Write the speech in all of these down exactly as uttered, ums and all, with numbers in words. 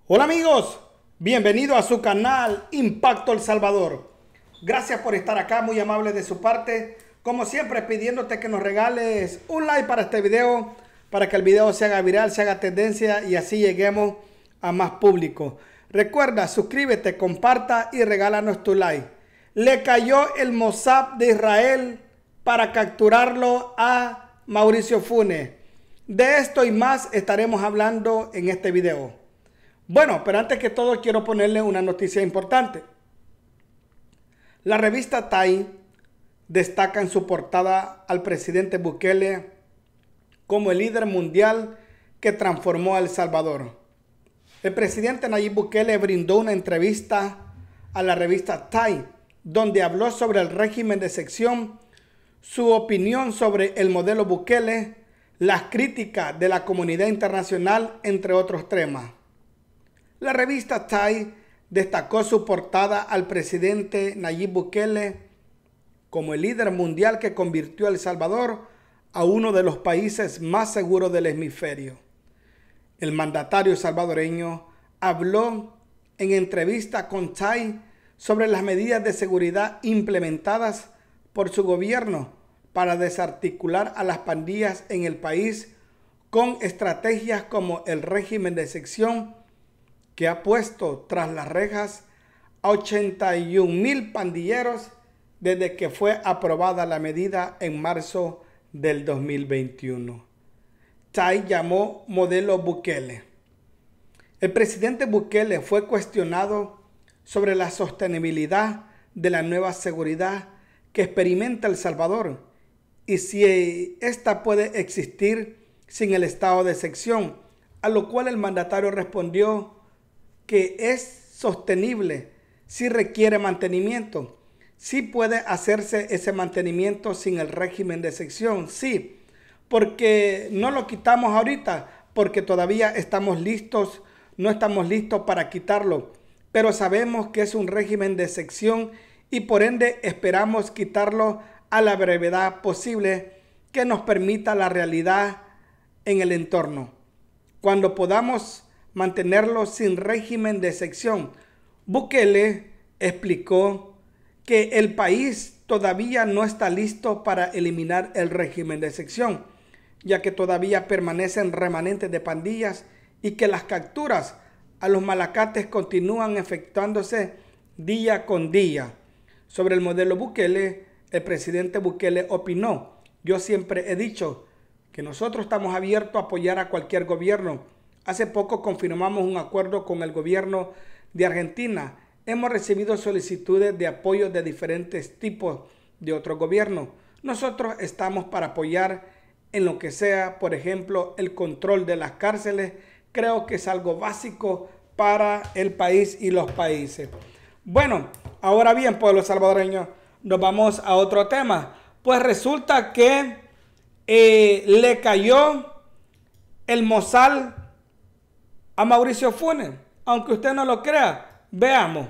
Hola amigos, bienvenido a su canal Impacto El Salvador. Gracias por estar acá, muy amable de su parte. Como siempre, pidiéndote que nos regales un like para este video, para que el video se haga viral, se haga tendencia y así lleguemos a más público. Recuerda, suscríbete, comparta y regálanos tu like. Le cayó el Mossad de Israel para capturarlo a Mauricio Funes. De esto y más estaremos hablando en este video. Bueno, pero antes que todo quiero ponerle una noticia importante. La revista Time destaca en su portada al presidente Bukele como el líder mundial que transformó a El Salvador. El presidente Nayib Bukele brindó una entrevista a la revista Time, donde habló sobre el régimen de excepción, su opinión sobre el modelo Bukele, las críticas de la comunidad internacional, entre otros temas. La revista Time destacó su portada al presidente Nayib Bukele como el líder mundial que convirtió a El Salvador a uno de los países más seguros del hemisferio. El mandatario salvadoreño habló en entrevista con Time sobre las medidas de seguridad implementadas por su gobierno para desarticular a las pandillas en el país con estrategias como el régimen de excepción, que ha puesto tras las rejas a ochenta y un mil pandilleros desde que fue aprobada la medida en marzo del dos mil veintiuno. Time llamó modelo Bukele. El presidente Bukele fue cuestionado sobre la sostenibilidad de la nueva seguridad que experimenta El Salvador y si ésta puede existir sin el estado de excepción, a lo cual el mandatario respondió que es sostenible, si requiere mantenimiento, si puede hacerse ese mantenimiento sin el régimen de excepción, sí, porque no lo quitamos ahorita, porque todavía estamos listos, no estamos listos para quitarlo, pero sabemos que es un régimen de excepción y por ende esperamos quitarlo a la brevedad posible que nos permita la realidad en el entorno. Cuando podamos mantenerlo sin régimen de excepción. Bukele explicó que el país todavía no está listo para eliminar el régimen de excepción, ya que todavía permanecen remanentes de pandillas y que las capturas a los malacates continúan efectuándose día con día. Sobre el modelo Bukele, el presidente Bukele opinó: yo siempre he dicho que nosotros estamos abiertos a apoyar a cualquier gobierno. Hace poco confirmamos un acuerdo con el gobierno de Argentina. Hemos recibido solicitudes de apoyo de diferentes tipos de otros gobiernos. Nosotros estamos para apoyar en lo que sea, por ejemplo, el control de las cárceles. Creo que es algo básico para el país y los países. Bueno, ahora bien, pueblo salvadoreño, nos vamos a otro tema. Pues resulta que eh, le cayó el Mossad a Mauricio Funes, aunque usted no lo crea. Veamos.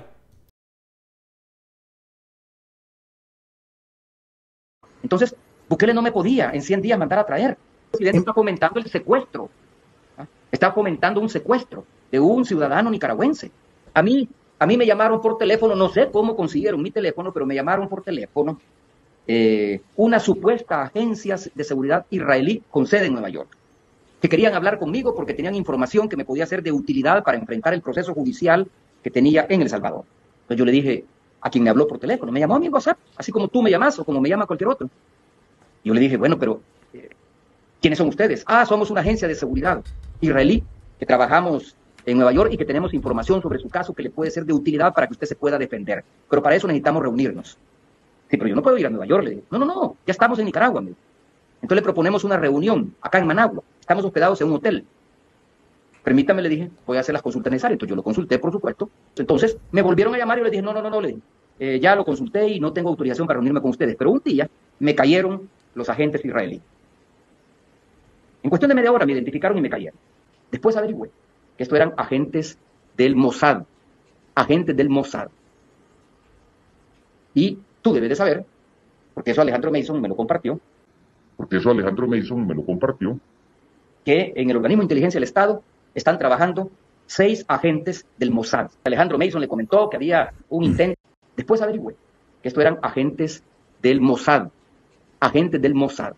Entonces, Bukele no me podía en cien días mandar a traer. El presidente está fomentando el secuestro. ¿Ah? Está fomentando un secuestro de un ciudadano nicaragüense. A mí, a mí me llamaron por teléfono, no sé cómo consiguieron mi teléfono, pero me llamaron por teléfono eh, una supuesta agencia de seguridad israelí con sede en Nueva York, que querían hablar conmigo porque tenían información que me podía ser de utilidad para enfrentar el proceso judicial que tenía en El Salvador. Entonces yo le dije a quien me habló por teléfono, me llamó a mi WhatsApp, así como tú me llamas o como me llama cualquier otro. Yo le dije, bueno, pero eh, ¿quiénes son ustedes? Ah, somos una agencia de seguridad israelí que trabajamos en Nueva York y que tenemos información sobre su caso que le puede ser de utilidad para que usted se pueda defender. Pero para eso necesitamos reunirnos. Sí, pero yo no puedo ir a Nueva York, le dije. No, no, no, ya estamos en Nicaragua. Me. Entonces le proponemos una reunión acá en Managua. Estamos hospedados en un hotel. Permítame, le dije, voy a hacer las consultas necesarias. Entonces yo lo consulté, por supuesto. Entonces me volvieron a llamar y le dije, no, no, no, no, le dije, eh, ya lo consulté y no tengo autorización para reunirme con ustedes. Pero un día me cayeron los agentes israelíes. En cuestión de media hora me identificaron y me cayeron. Después averigüé que estos eran agentes del Mossad. Agentes del Mossad. Y tú debes de saber, porque eso Alejandro Mason me lo compartió, porque eso Alejandro Mason me lo compartió, que en el organismo de inteligencia del Estado están trabajando seis agentes del Mossad. Alejandro Mason le comentó que había un intento. Después averigüé que estos eran agentes del Mossad. Agentes del Mossad.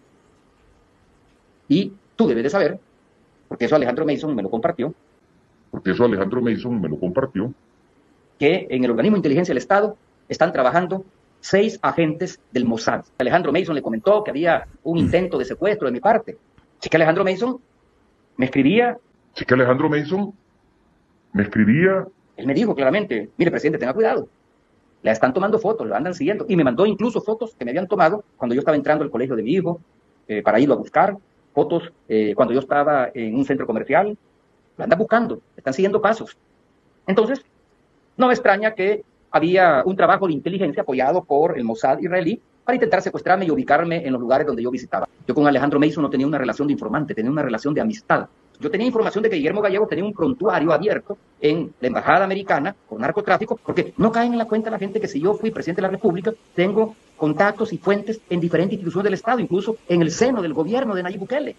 Y tú debes de saber, porque eso Alejandro Mason me lo compartió, porque eso Alejandro Mason me lo compartió, que en el organismo de inteligencia del Estado están trabajando seis agentes del Mossad. Alejandro Mason le comentó que había un intento de secuestro de mi parte. Así que Alejandro Mason me escribía. Así que Alejandro Mason me escribía. Él me dijo claramente, mire, presidente, tenga cuidado. Le están tomando fotos, lo andan siguiendo. Y me mandó incluso fotos que me habían tomado cuando yo estaba entrando al colegio de mi hijo, eh, para irlo a buscar. Fotos eh, cuando yo estaba en un centro comercial. Lo andan buscando, están siguiendo pasos. Entonces, no me extraña que había un trabajo de inteligencia apoyado por el Mossad israelí para intentar secuestrarme y ubicarme en los lugares donde yo visitaba. Yo con Alejandro Mason no tenía una relación de informante, tenía una relación de amistad. Yo tenía información de que Guillermo Gallego tenía un prontuario abierto en la embajada americana por narcotráfico, porque no caen en la cuenta la gente que si yo fui presidente de la República, tengo contactos y fuentes en diferentes instituciones del Estado, incluso en el seno del gobierno de Nayib Bukele.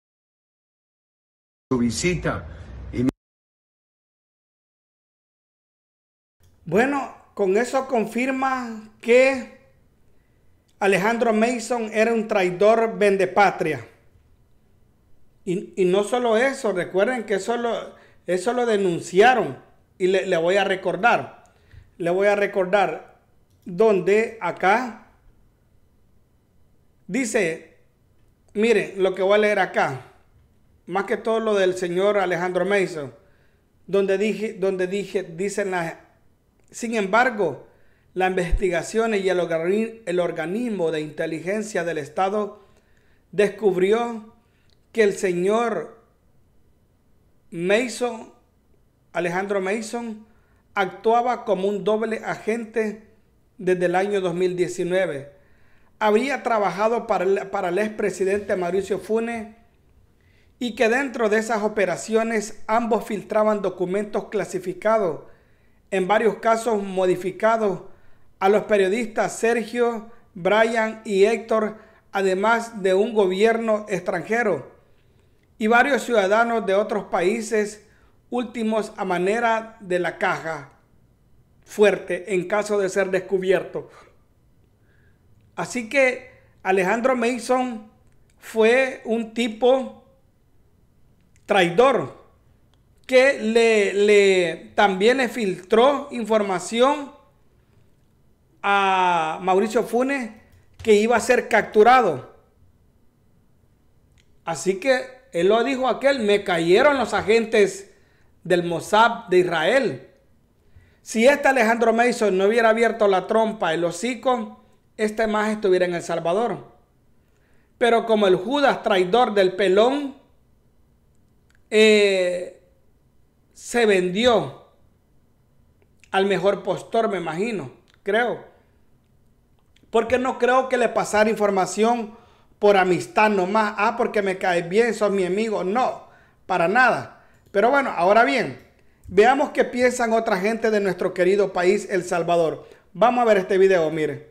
Su visita. Y... Bueno, con eso confirma que Alejandro Mason era un traidor vendepatria. Y, y no solo eso, recuerden que eso lo, eso lo denunciaron. Y le, le voy a recordar, le voy a recordar donde acá dice, miren lo que voy a leer acá, más que todo lo del señor Alejandro Mason, donde dije, donde dije, dicen las, sin embargo, las investigaciones y el, organi, el organismo de inteligencia del Estado descubrió que el señor Mason, Alejandro Mason, actuaba como un doble agente desde el año dos mil diecinueve. Habría trabajado para el, para el expresidente Mauricio Funes y que dentro de esas operaciones ambos filtraban documentos clasificados, en varios casos modificados, a los periodistas Sergio, Brian y Héctor, además de un gobierno extranjero y varios ciudadanos de otros países, últimos a manera de la caja fuerte en caso de ser descubierto. Así que Alejandro Mason fue un tipo traidor que le, le también le filtró información a Mauricio Funes que iba a ser capturado. Así que él lo dijo aquel, me cayeron los agentes del Mossad de Israel. Si este Alejandro Mason no hubiera abierto la trompa, el hocico, este más estuviera en El Salvador. Pero como el Judas traidor del pelón eh, se vendió al mejor postor, me imagino, creo. Porque no creo que le pasara información por amistad nomás, ah, porque me caes bien, sos mi amigo, no, para nada. Pero bueno, ahora bien, veamos qué piensan otra gente de nuestro querido país, El Salvador. Vamos a ver este video, mire.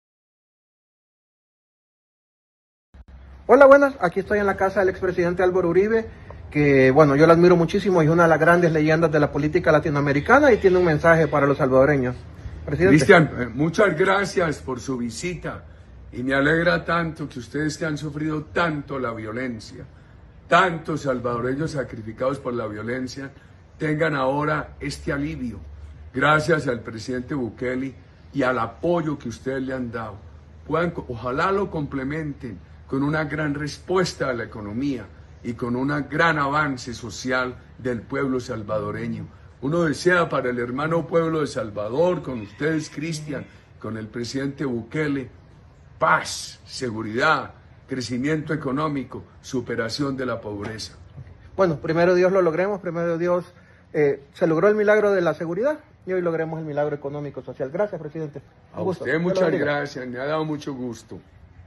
Hola, buenas, aquí estoy en la casa del expresidente Álvaro Uribe, que bueno, yo lo admiro muchísimo, es una de las grandes leyendas de la política latinoamericana y tiene un mensaje para los salvadoreños. Presidente. Cristian, muchas gracias por su visita. Y me alegra tanto que ustedes que han sufrido tanto la violencia, tantos salvadoreños sacrificados por la violencia, tengan ahora este alivio, gracias al presidente Bukele y al apoyo que ustedes le han dado. Puedan, ojalá lo complementen con una gran respuesta a la economía y con un gran avance social del pueblo salvadoreño. Uno desea para el hermano pueblo de Salvador, con ustedes, Cristian, con el presidente Bukele, paz, seguridad, crecimiento económico, superación de la pobreza. Bueno, primero Dios lo logremos, primero Dios eh, se logró el milagro de la seguridad y hoy logremos el milagro económico social. Gracias, presidente. Un a gusto. Usted muchas gracias, me ha dado mucho gusto.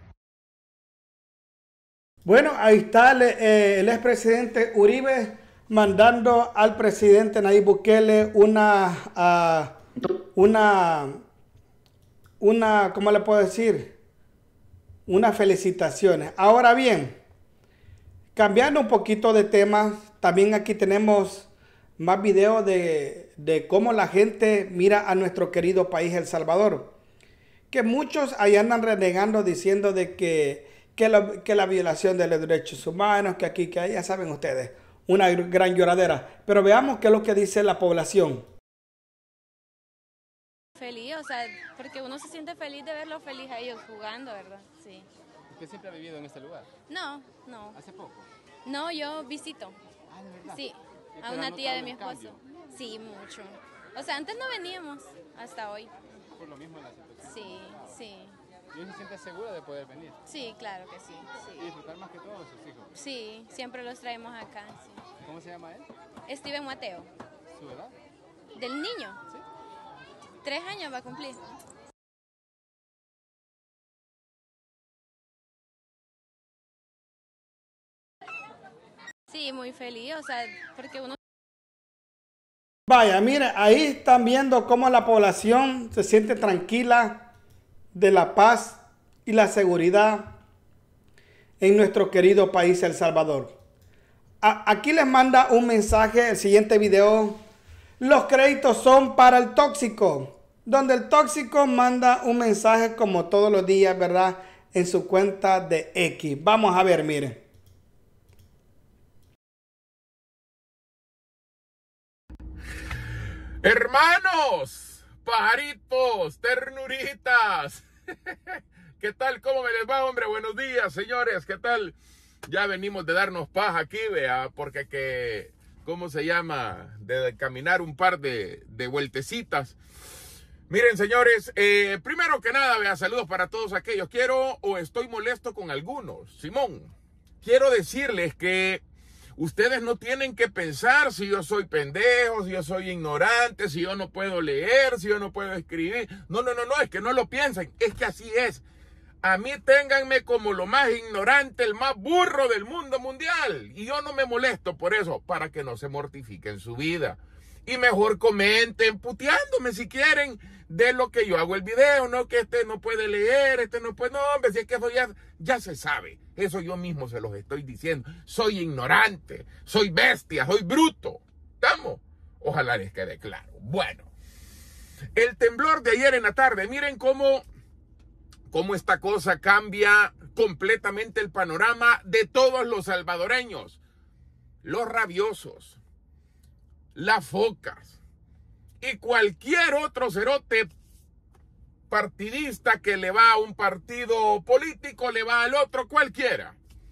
Bueno, ahí está el, eh, el expresidente Uribe mandando al presidente Nayib Bukele una, uh, una, una, ¿cómo le puedo decir? Unas felicitaciones. Ahora bien, cambiando un poquito de tema, también aquí tenemos más videos de, de cómo la gente mira a nuestro querido país El Salvador. Que muchos ahí andan renegando diciendo de que, que, la, que la violación de los derechos humanos, que aquí, que allá, saben ustedes, una gran lloradera. Pero veamos qué es lo que dice la población. Feliz, o sea, porque uno se siente feliz de verlos feliz a ellos jugando, ¿verdad? Sí. ¿Usted siempre ha vivido en este lugar? No, no. ¿Hace poco? No, yo visito. Ah, ¿de verdad? Sí, ¿Y a pero una no tía de notado mi el esposo. cambio? Sí, mucho. O sea, antes no veníamos, hasta hoy. Por lo mismo en la situación. Sí, sí. ¿Y hoy se siente segura de poder venir? Sí, claro que sí. Y Sí, disfrutar más que todo de sus hijos. sí, siempre los traemos acá. Sí. ¿Cómo se llama él? Steven Mateo, ¿Su edad? del niño. ¿Sí? Tres años va a cumplir. Sí, muy feliz, o sea, porque uno... Vaya, mire, ahí están viendo cómo la población se siente tranquila de la paz y la seguridad en nuestro querido país El Salvador. A- aquí les manda un mensaje, el siguiente video. Los créditos son para el tóxico, donde el tóxico manda un mensaje como todos los días, ¿verdad? En su cuenta de X. Vamos a ver, miren. Hermanos, pajaritos, ternuritas. ¿Qué tal? ¿Cómo me les va, hombre? Buenos días, señores. ¿Qué tal? Ya venimos de darnos paz aquí, vea, porque que, ¿cómo se llama? De caminar un par de, de vueltecitas. Miren, señores, eh, primero que nada, vea, saludos para todos aquellos. Quiero, o estoy molesto con algunos. Simón, quiero decirles que ustedes no tienen que pensar si yo soy pendejo, si yo soy ignorante, si yo no puedo leer, si yo no puedo escribir. No, no, no, no, es que no lo piensen, es que así es. A mí ténganme como lo más ignorante, el más burro del mundo mundial. Y yo no me molesto por eso, para que no se mortifiquen su vida. Y mejor comenten puteándome si quieren de lo que yo hago el video, no que este no puede leer, este no puede, no hombre, si es que eso ya, ya se sabe, eso yo mismo se los estoy diciendo, soy ignorante, soy bestia, soy bruto, ¿estamos? Ojalá les quede claro. Bueno, el temblor de ayer en la tarde, miren cómo, cómo esta cosa cambia completamente el panorama de todos los salvadoreños, los rabiosos, las focas y cualquier otro cerote partidista que le va a un partido político, le va al otro, cualquiera.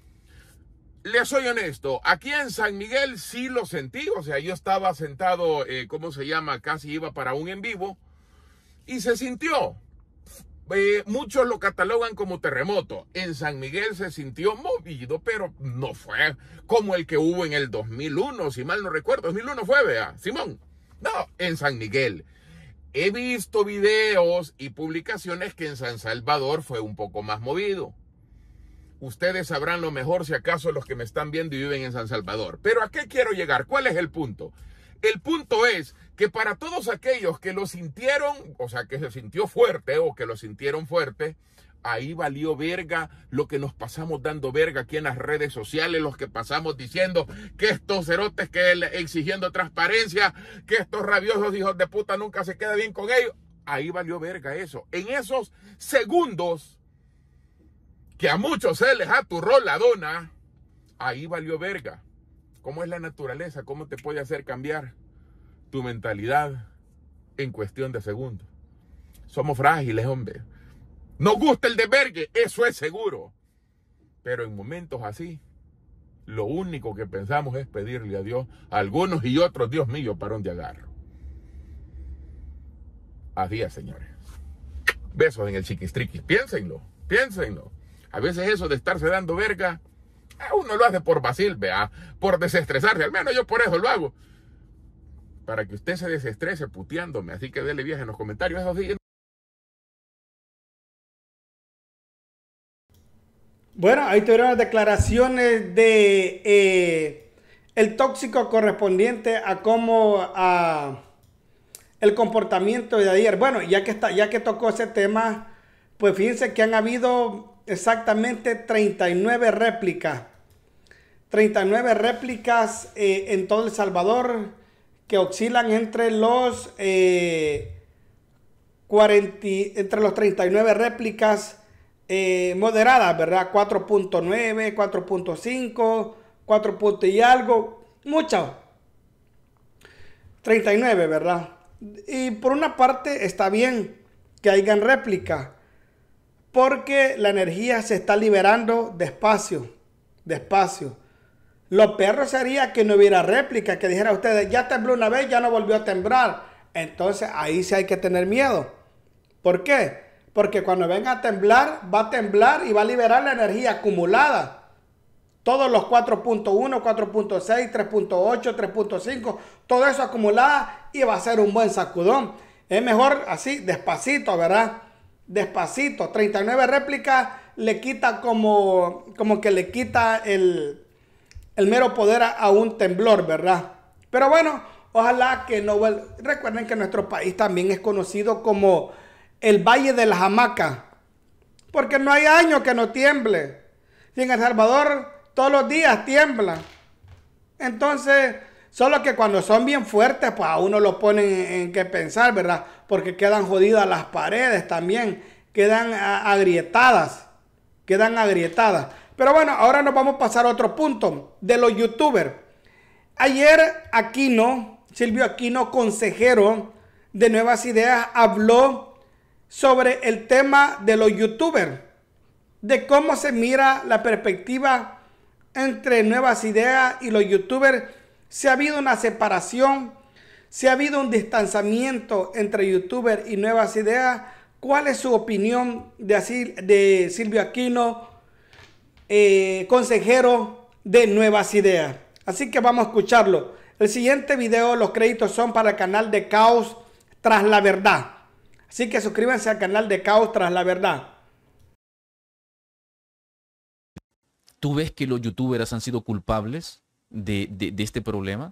Les soy honesto, aquí en San Miguel sí lo sentí, o sea, yo estaba sentado, eh, ¿cómo se llama? Casi iba para un en vivo y se sintió. Eh, muchos lo catalogan como terremoto. En San Miguel se sintió movido, pero no fue como el que hubo en el dos mil uno, si mal no recuerdo. dos mil uno fue, vea, Simón. No, en San Miguel. He visto videos y publicaciones que en San Salvador fue un poco más movido. Ustedes sabrán lo mejor si acaso los que me están viendo y viven en San Salvador. Pero ¿a qué quiero llegar? ¿Cuál es el punto? El punto es que para todos aquellos que lo sintieron, o sea, que se sintió fuerte o que lo sintieron fuerte, ahí valió verga lo que nos pasamos dando verga aquí en las redes sociales, los que pasamos diciendo que estos cerotes que exigiendo transparencia, que estos rabiosos hijos de puta nunca se queda bien con ellos. Ahí valió verga eso. En esos segundos que a muchos se les aturró la dona, ahí valió verga. ¿Cómo es la naturaleza? ¿Cómo te puede hacer cambiar tu mentalidad en cuestión de segundos? Somos frágiles, hombre. Nos gusta el desvergue, eso es seguro. Pero en momentos así, lo único que pensamos es pedirle a Dios, a algunos y otros, Dios mío, ¿para dónde agarro? Así es, señores. Besos en el chiquistriqui. Piénsenlo, piénsenlo. A veces eso de estarse dando verga, uno lo hace por vacil, vea, por desestresarse. Al menos yo por eso lo hago. Para que usted se desestrese puteándome. Así que dele viaje en los comentarios. Eso sí. Bueno, ahí tuvieron las declaraciones de eh, el tóxico correspondiente a cómo a el comportamiento de ayer. Bueno, ya que está, ya que tocó ese tema, pues fíjense que han habido exactamente treinta y nueve réplicas. treinta y nueve réplicas eh, en todo El Salvador que oscilan entre los eh, cuarenta, entre los treinta y nueve réplicas eh, moderadas, ¿verdad? cuatro punto nueve, cuatro punto cinco, cuatro punto y algo, muchas. treinta y nueve, ¿verdad? Y por una parte está bien que hayan réplicas, porque la energía se está liberando despacio, despacio. Lo peor sería que no hubiera réplica, que dijera a ustedes, ya tembló una vez, ya no volvió a temblar. Entonces ahí sí hay que tener miedo. ¿Por qué? Porque cuando venga a temblar, va a temblar y va a liberar la energía acumulada. Todos los cuatro punto uno, cuatro punto seis, tres punto ocho, tres punto cinco, todo eso acumulada y va a ser un buen sacudón. Es mejor así, despacito, ¿verdad? Despacito. treinta y nueve réplicas le quita como, como que le quita el, el mero poder a, a un temblor, ¿verdad? Pero bueno, ojalá que no vuelva. Recuerden que nuestro país también es conocido como el Valle de las Hamacas, porque no hay año que no tiemble. Y en El Salvador todos los días tiembla. Entonces, solo que cuando son bien fuertes, pues a uno lo ponen en, en qué pensar, ¿verdad? Porque quedan jodidas las paredes también, quedan a, agrietadas, quedan agrietadas. Pero bueno, ahora nos vamos a pasar a otro punto, de los youtubers. Ayer Aquino, Silvio Aquino, consejero de Nuevas Ideas, habló sobre el tema de los youtubers, de cómo se mira la perspectiva entre Nuevas Ideas y los youtubers. Si ha habido una separación, si ha habido un distanciamiento entre youtubers y Nuevas Ideas. ¿Cuál es su opinión de, así, de Silvio Aquino, eh, consejero de Nuevas Ideas? Así que vamos a escucharlo. El siguiente video, los créditos son para el canal de Caos Tras la Verdad. Así que suscríbanse al canal de Caos Tras la Verdad. ¿Tú ves que los youtubers han sido culpables de, de, de este problema?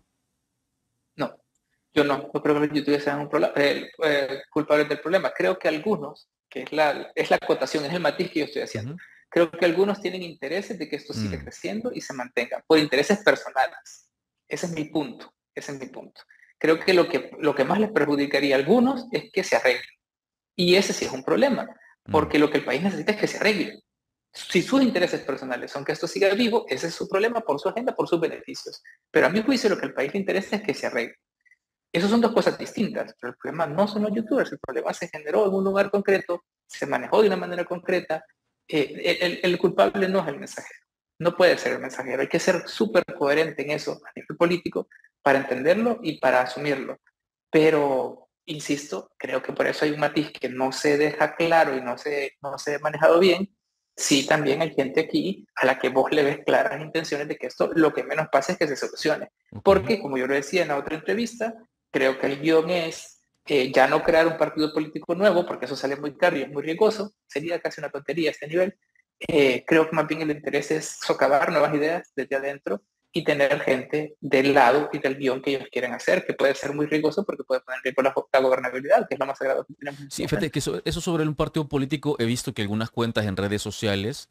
No, yo no. No creo que los youtubers sean un problema, eh, eh, culpables del problema. Creo que algunos, que es la, es la acotación, es el matiz que yo estoy haciendo. Uh-huh. Creo que algunos tienen intereses de que esto siga mm. creciendo y se mantenga, por intereses personales. Ese es mi punto. Ese es mi punto. Creo que lo que, lo que más les perjudicaría a algunos es que se arreglen. Y ese sí es un problema, porque mm. lo que el país necesita es que se arregle. Si sus intereses personales son que esto siga vivo, ese es su problema por su agenda, por sus beneficios. Pero a mi juicio lo que al país le interesa es que se arregle. Esas son dos cosas distintas, pero el problema no son los youtubers, el problema se generó en un lugar concreto, se manejó de una manera concreta. Eh, el, el culpable no es el mensajero, no puede ser el mensajero, hay que ser súper coherente en eso a nivel político para entenderlo y para asumirlo. Pero, insisto, creo que por eso hay un matiz que no se deja claro y no se, no se ha manejado bien. Sí, también hay gente aquí a la que vos le ves claras intenciones de que esto lo que menos pasa es que se solucione. Porque, como yo lo decía en la otra entrevista, creo que el guión es eh, ya no crear un partido político nuevo, porque eso sale muy caro y es muy riesgoso, sería casi una tontería a este nivel. Eh, creo que más bien el interés es socavar nuevas ideas desde adentro y tener gente del lado y del guión que ellos quieren hacer, que puede ser muy riesgoso porque puede poner en riesgo la, la gobernabilidad, que es lo más sagrado que tenemos. Sí, fíjate que eso, eso sobre un partido político, he visto que algunas cuentas en redes sociales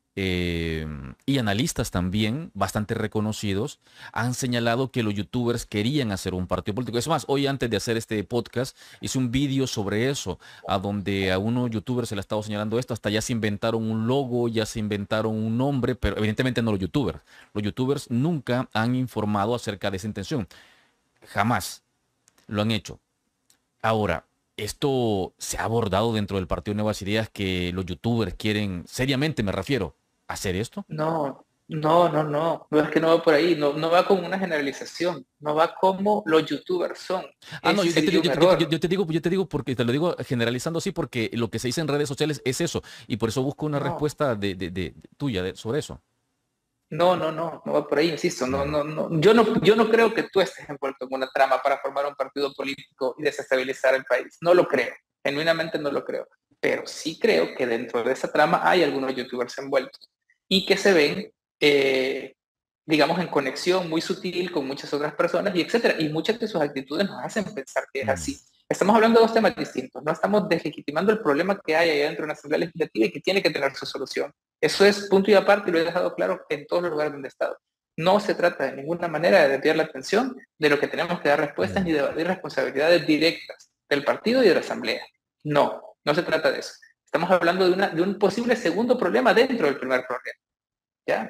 eh, y analistas también, bastante reconocidos, han señalado que los youtubers querían hacer un partido político. Es más, hoy antes de hacer este podcast, hice un vídeo sobre eso, a donde a unos youtubers se le ha estado señalando esto, hasta ya se inventaron un logo, ya se inventaron un nombre, pero evidentemente no los youtubers. Los youtubers nunca han informado acerca de esa intención. Jamás lo han hecho. Ahora, esto se ha abordado dentro del Partido Nuevas Ideas, que los youtubers quieren, seriamente me refiero, hacer esto. No, no, no, no, no es que no va por ahí, no, no va como una generalización, no va como los youtubers son. Ah, no, yo te, digo, yo, yo, yo, yo te digo, yo te digo porque te lo digo generalizando así, porque lo que se dice en redes sociales es eso, y por eso busco una no. respuesta de, de, de, de tuya de, sobre eso. No, no, no, no va por ahí, insisto, no, no, no. Yo no, yo no creo que tú estés envuelto en una trama para formar un partido político y desestabilizar el país. No lo creo, genuinamente no lo creo. Pero sí creo que dentro de esa trama hay algunos youtubers envueltos y que se ven, eh, digamos, en conexión muy sutil con muchas otras personas y etcétera. Y muchas de sus actitudes nos hacen pensar que es así. Estamos hablando de dos temas distintos. No estamos deslegitimando el problema que hay allá dentro de una asamblea legislativa y que tiene que tener su solución. Eso es punto y aparte y lo he dejado claro en todos los lugares donde he estado. No se trata de ninguna manera de desviar la atención de lo que tenemos que dar respuestas ni de evadir responsabilidades directas del partido y de la asamblea. No, no se trata de eso. Estamos hablando de, una, de un posible segundo problema dentro del primer problema. ¿Ya?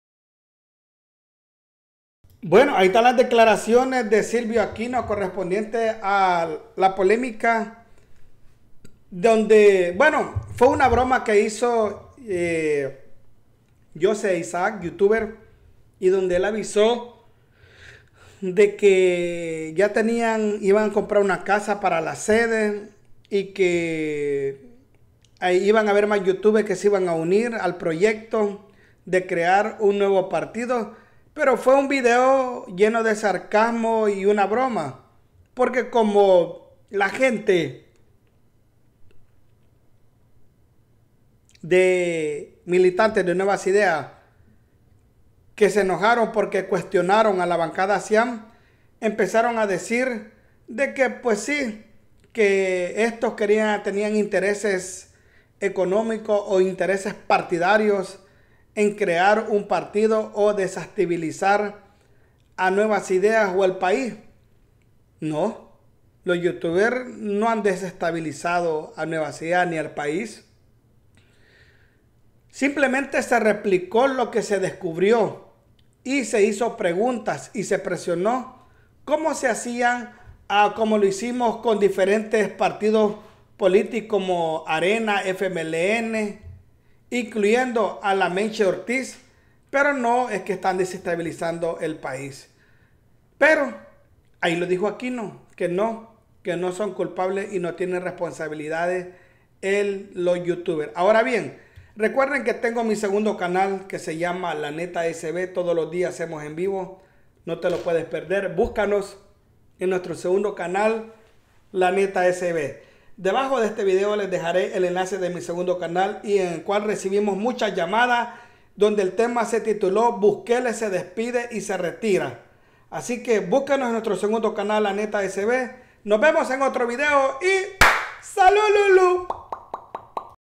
Bueno, ahí están las declaraciones de Silvio Aquino correspondiente a la polémica donde, bueno, fue una broma que hizo eh, José Isaac, youtuber, y donde él avisó de que ya tenían, iban a comprar una casa para la sede y que ahí iban a haber más youtubers que se iban a unir al proyecto de crear un nuevo partido. Pero fue un video lleno de sarcasmo y una broma. Porque como la gente de militantes de Nuevas Ideas que se enojaron porque cuestionaron a la bancada Ciam, empezaron a decir de que pues sí, que estos querían, tenían intereses económicos o intereses partidarios en crear un partido o desestabilizar a Nuevas Ideas o el país. No, los youtubers no han desestabilizado a Nuevas Ideas ni al país. Simplemente se replicó lo que se descubrió y se hizo preguntas y se presionó cómo se hacían, ah, como lo hicimos con diferentes partidos políticos como Arena, F M L N, incluyendo a la Menche Ortiz, pero no es que están desestabilizando el país. Pero ahí lo dijo Aquino, que no, que no son culpables y no tienen responsabilidades el, los youtubers. Ahora bien, recuerden que tengo mi segundo canal que se llama La Neta S B. Todos los días hacemos en vivo, no te lo puedes perder. Búscanos en nuestro segundo canal, La Neta S B. Debajo de este video les dejaré el enlace de mi segundo canal y en el cual recibimos muchas llamadas donde el tema se tituló Bukele se despide y se retira. Así que búsquenos en nuestro segundo canal, La Neta S B. Nos vemos en otro video y ¡salud, Lulu!